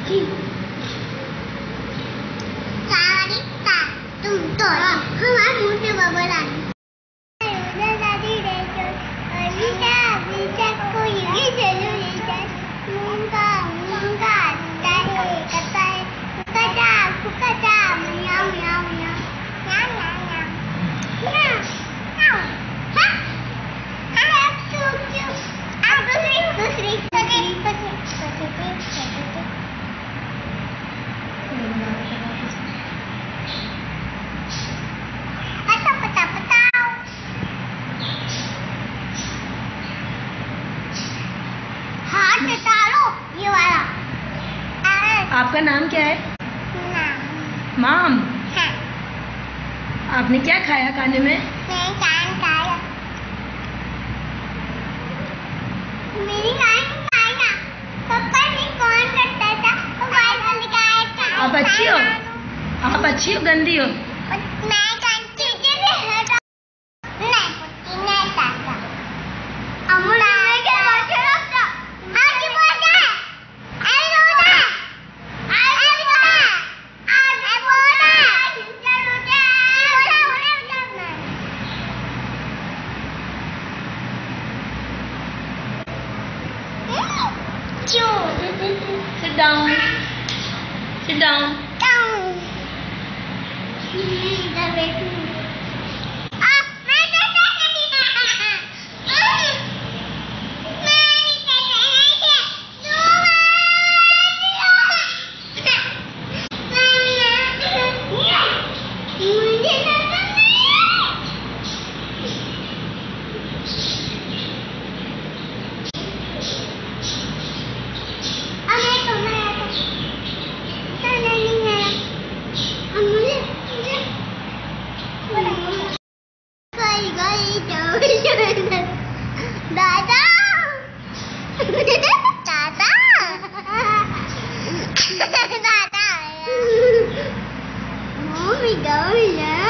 की तुम तो हमारे मुंह से बबल आ ये वाला। आपका नाम क्या है? माम। हाँ। आपने क्या खाया खाने में? मैं कान खाया। मेरी कान खाया। पापा ने कौन करता था? वो बाल बंद खाया था। आप अच्छी हो? आप अच्छी हो गंदी हो? मैं कांची से हटा। नहीं ताता। अमुला के बच्चे लगता। आज बोला। आई बोला। आई बोला। आई बोला। चलो जा। Sit down. Sit down. दादा दादा दादा मम्मी मैं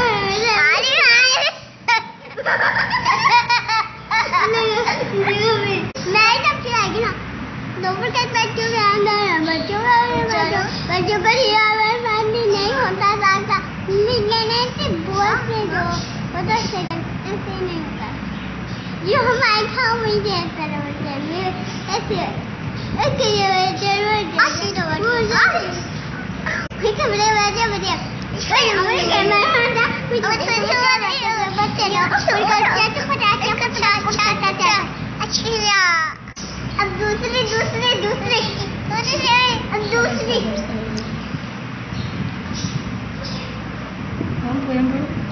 जब खिलाएगी ना दोपहर के बच्चों के अंदर बच्चों पर नहीं होता था बहुत से दो ऐसे नहीं होता जो हमारे गाँव में जैसा ऐसे अब दूसरी Yang